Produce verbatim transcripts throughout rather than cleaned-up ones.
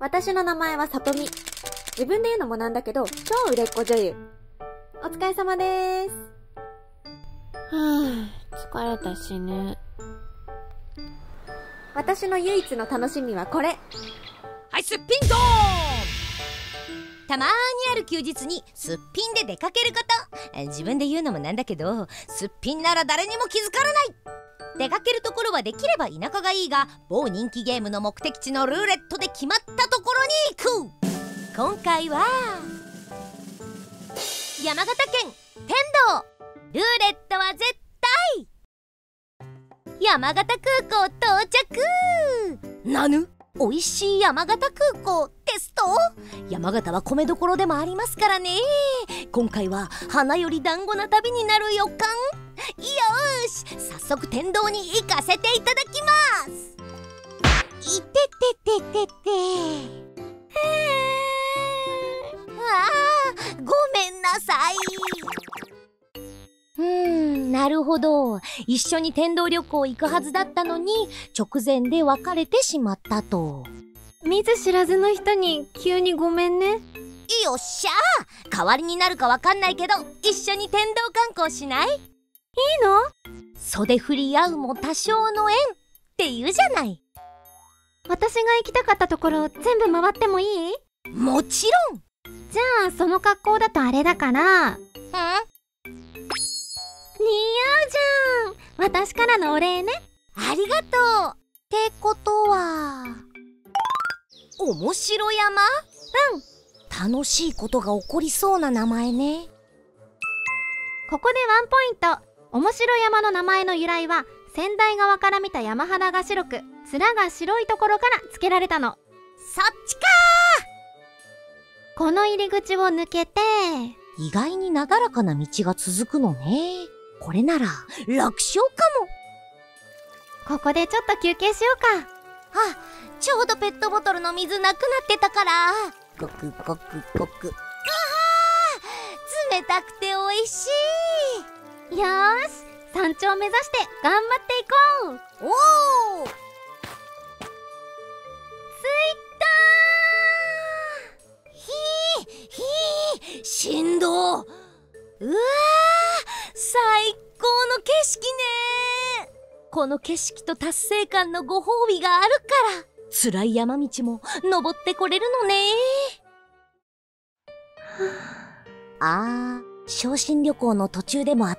私の名前はさとみ。自分で言うのもなんだけど、超売れっ子女優。お疲れ様でーす。 はぁ、疲れたしね。 私の唯一の楽しみはこれ。 はい、すっぴんドーン。たまーにある休日にすっぴんで出かけること。自分で言うのもなんだけど、すっぴんなら誰にも気づからない。出かけるところはできれば田舎がいいが、某人気ゲームの目的地のルーレットで決まったところに行く。今回は山形県天童。ルーレットは絶対。山形空港到着。なぬ、おいしい山形空港テスト。山形は米どころでもありますからね。今回は花より団子な旅になる予感。よーし、早速天童に行かせていただきます。いててててて。あー、ごめんなさい。うーん、なるほど。一緒に天童旅行行くはずだったのに直前で別れてしまったと。 見ず知らずの人に急にごめんね。 よっしゃー、代わりになるかわかんないけど一緒に天童観光しない？いいの？ 袖振り合うも多少の縁って言うじゃない。 私が行きたかったところ全部回ってもいい？ もちろん。 じゃあその格好だとあれだから。ん？似合うじゃん。私からのお礼ね。 ありがとう。ってことは面白山？うん。楽しいことが起こりそうな名前ね。 ここでワンポイント。面白山の名前の由来は仙台側から見た山肌が白く面が白いところから付けられたの。 そっちかー。この入り口を抜けて、 意外になだらかな道が続くのね。これなら楽勝かも。ここでちょっと休憩しようか。 あ、ちょうどペットボトルの水なくなってたから。ごくごくごく。あー、冷たくておいしい。 よーし、山頂目指して頑張っていこう。 おー、 着いたー。ひーひー、振動。うわー、最高の景色ね。この景色と達成感のご褒美があるから辛い山道も登ってこれるのね。あー、昇進旅行の途中でもあった。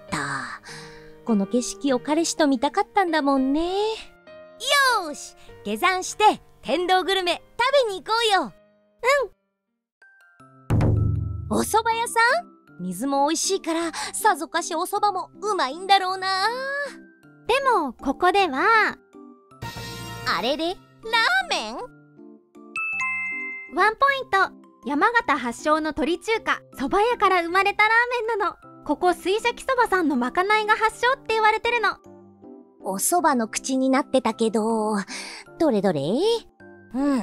この景色を彼氏と見たかったんだもんね。よーし、下山して天童グルメ食べに行こうよ。うん。お蕎麦屋さん？水も美味しいからさぞかしお蕎麦もうまいんだろうな。 でもここではあれれ、ラーメン？ ワンポイント。山形発祥の鳥中華蕎麦屋から生まれたラーメンなの。ここ水石そばさんのまかないが発祥って言われてるの。 お蕎麦の口になってたけど、どれどれ？うん、おい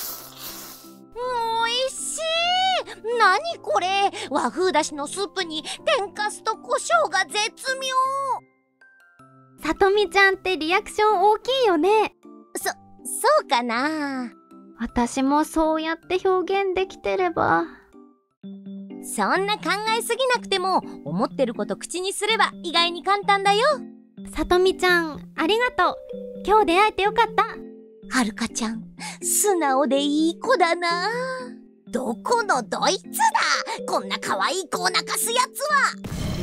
しい。なにこれ、和風だしのスープに天かすと胡椒が絶妙。 さとみちゃんってリアクション大きいよね。 そ、そうかな。 私もそうやって表現できてれば。 そんな考えすぎなくても、思ってること口にすれば意外に簡単だよ。 さとみちゃん、ありがとう。今日出会えてよかった。 はるかちゃん、素直でいい子だな。どこのドイツだ、こんな可愛い子を泣かすやつは。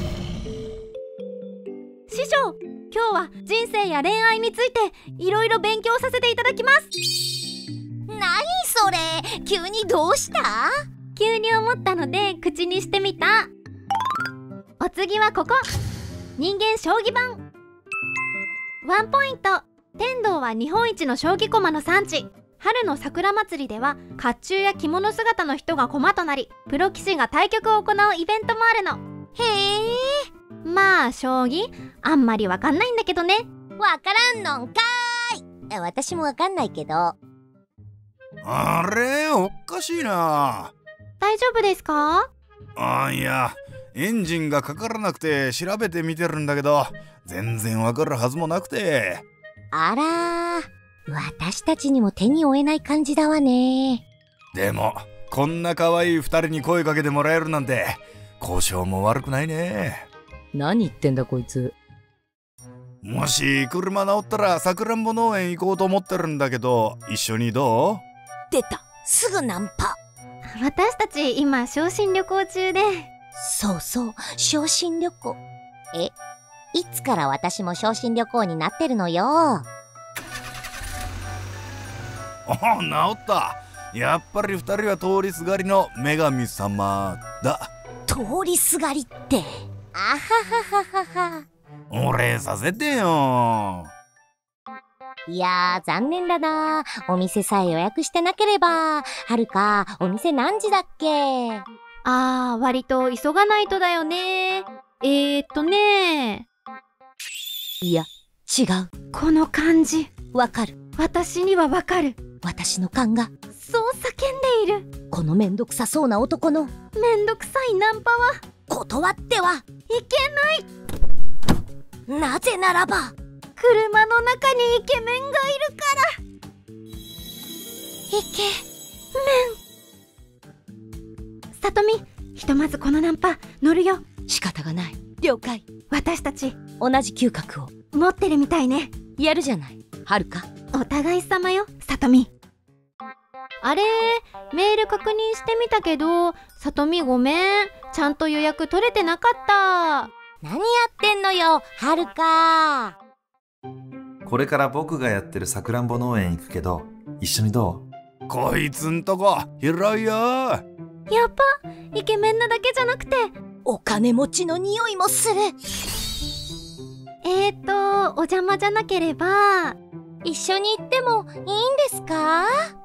師匠、今日は人生や恋愛についていろいろ勉強させていただきます。 なにそれ、急にどうした？ 急に思ったので口にしてみた。お次はここ、人間将棋盤。ワンポイント。天童は日本一の将棋駒の産地。春の桜祭りでは甲冑や着物姿の人が駒となり、プロ棋士が対局を行うイベントもあるの。 へえ。まあ将棋あんまりわかんないんだけどね。 わからんのんかーい。私もわかんないけど。 あれ、おかしいな。 大丈夫ですか？ あ、いや、エンジンがかからなくて調べてみてるんだけど、全然わかるはずもなくて。 あらー、私たちにも手に負えない感じだわね。 でもこんな可愛いふたりに声かけてもらえるなんて交渉も悪くないね。 何言ってんだこいつ。 もし車直ったらさくらんぼ農園行こうと思ってるんだけど、一緒にどう？ 出た、すぐナンパ。 私たち今昇進旅行中で。 そうそう、昇進旅行。え、いつから私も昇進旅行になってるのよ。 あ、直った。やっぱりふたりは通りすがりの女神様だ。 通りすがりって。あははははは。 お礼させてよ。 いやー、残念だな。お店さえ予約してなければ。はるか、お店何時だっけ？ あー、割と急がないとだよね。えーっとねいや、違う。 この感じ。 わかる。 私にはわかる。 私の勘が。 そう叫んでいる。 このめんどくさそうな男の。 めんどくさいナンパは断ってはいけない。 なぜならば。 車の中にイケメンがいるから。 イケメン。さとみ、ひとまずこのナンパ乗るよ。 仕方がない。了解。 私たち同じ嗅覚を持ってるみたいね。 やるじゃない、はるか。 お互い様よ、さとみ。あれ、メール確認してみたけど、さとみごめん、ちゃんと予約取れてなかった。 何やってんのよ、はるか。 これから僕がやってるさくらんぼ農園行くけど、一緒にどう？こいつんとこ広いよ。やっぱイケメンなだけじゃなくてお金持ちの匂いもする。 えーとお邪魔じゃなければ一緒に行ってもいいんですか？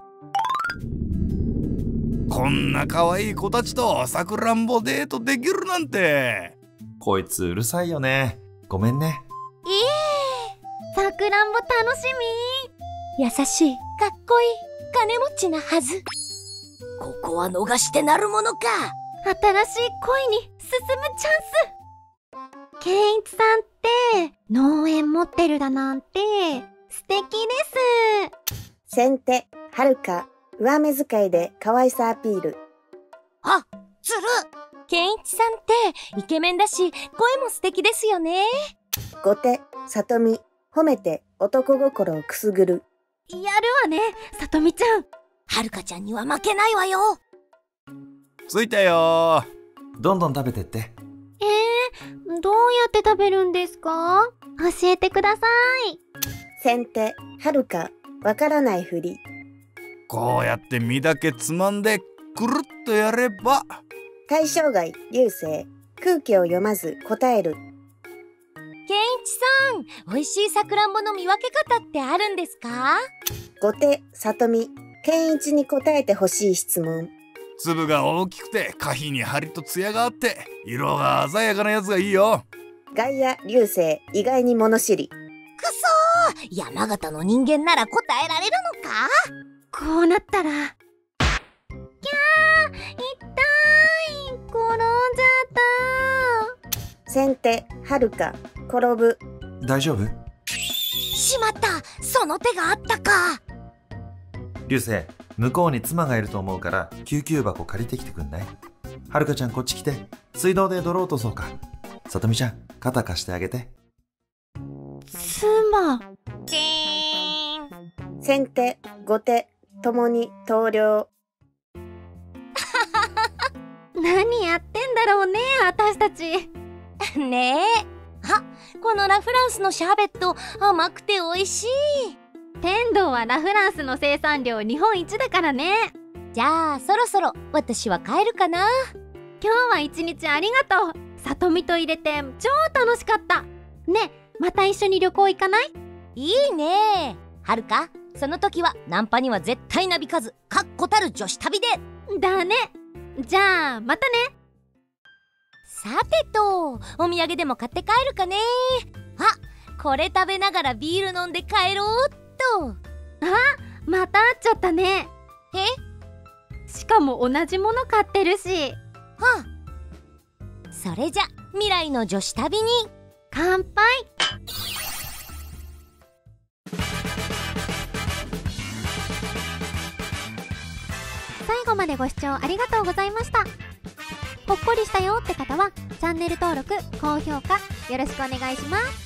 こんな可愛い子たちとさくらんぼデートできるなんて。 こいつうるさいよね。ごめんね。 いえ、 さくらんぼ楽しみ。優しい、かっこいい、金持ちなはず。ここは逃してなるものか。 新しい恋に進むチャンス。健一さんって農園持ってるだなんて素敵です。 先手、はるか、上目遣いで可愛さアピール。 あ、ずる。健一さんってイケメンだし声も素敵ですよね。 後手、さとみ、褒めて男心をくすぐる。 やるわね、さとみちゃん。 はるかちゃんには負けないわよ。 着いたよ。 どんどん食べてって。 えー、どうやって食べるんですか？教えてください。 先手、はるか、わからないふり。 こうやって身だけつまんでくるっとやれば。 対象外、流星、空気を読まず答える。 健一さん、美味しいさくらんぼの見分け方ってあるんですか？ 後手、さとみ、健一に答えてほしい質問。 粒が大きくて花皮に張りと艶があって色が鮮やかなやつがいいよ。 外野、流星、意外に物知り。 くそー、山形の人間なら答えられるのか？ こうなったら、キャー、痛い、転んじゃった。 先手、はるか、転ぶ。 大丈夫？ しまった、その手があったか。 流星、向こうに妻がいると思うから救急箱借りてきてくんない？はるかちゃんこっち来て、水道で泥落とそうか。さとみちゃん、肩貸してあげて。 妻。 チーン。 先手、後手、ともに投了。 何やってんだろうね、私たち。 ねえ。あ、このラ・フランスのシャーベット甘くて美味しい。 天童はラ・フランスの生産量日本一だからね。 じゃあそろそろ私は帰るかな。 今日は一日ありがとう。さとみと入れて超楽しかった。ね、また一緒に旅行行かない？ いいね。はるか、その時はナンパには絶対なびかず確固たる女子旅で。 だね。じゃあまたね。 さてと、お土産でも買って帰るかね。あ、これ食べながらビール飲んで帰ろうっと。 あ、また会っちゃったね。 え？ しかも同じもの買ってるし。 はあ、それじゃ未来の女子旅に乾杯。最後までご視聴ありがとうございました。ほっこりしたよって方はチャンネル登録、高評価よろしくお願いします。